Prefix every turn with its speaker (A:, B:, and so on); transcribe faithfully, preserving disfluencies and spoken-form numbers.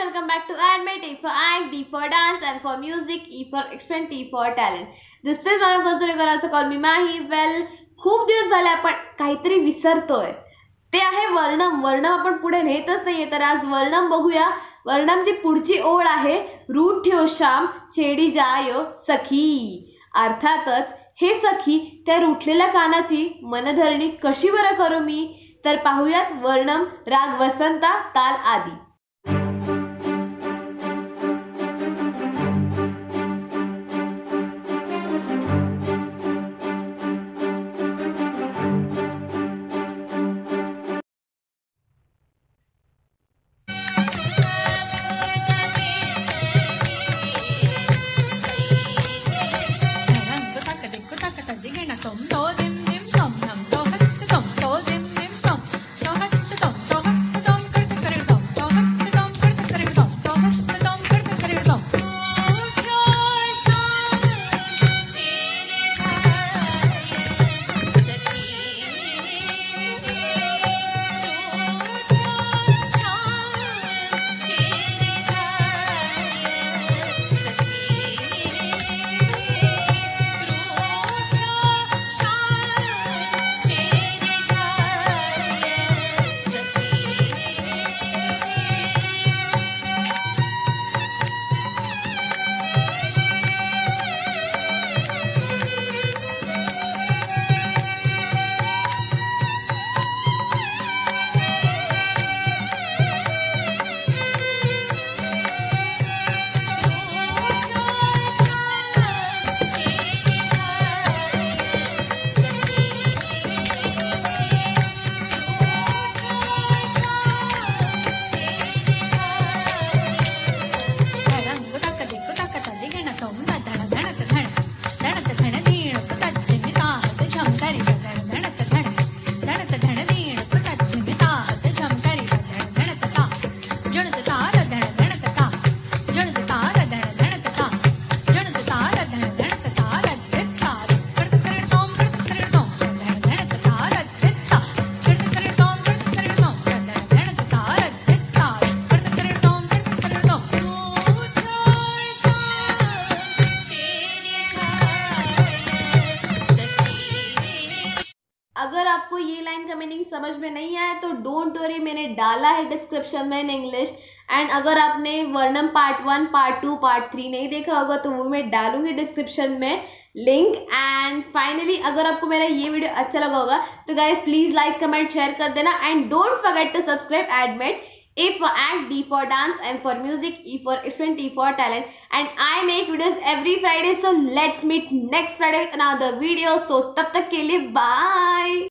A: welcome back to Admit. A for act, D for dance, M for music, E for experiment, T for talent. This is my Gonzalez. Also call me Mahi. Well, खूप दिवस झाले आपण काहीतरी विसरतोय. ते आहे वर्णम. वर्णम आपण पुढे नेतच नाहीये, तर आज वर्णम बघूया. वर्णमची पुढची ओळ आहे रूठ्यो श्याम छेडी जायो सखी. अर्थातच हे सखी त्या रूठलेल्या कानाची मनधरणी कशी बरं करू मी, तर पाहूयात वर्णम राग वसंता ताल आदी. अगर आपको ये लाइन का मीनिंग समझ में नहीं आया तो डोंट वरी, मैंने डाला है डिस्क्रिप्शन में इन इंग्लिश. एंड अगर आपने वर्णम part one part two part three नहीं देखा होगा तो वो मैं डालूंगी डिस्क्रिप्शन में लिंक. एंड फाइनली अगर आपको मेरा ये वीडियो अच्छा लगा होगा तो guys please like comment share कर देना. And don't forget to subscribe admit. A for act, D for dance, M for music, E for experiment, T for talent. And I make videos every Friday, so let's meet next Friday with another video. So तब तक के लिए bye.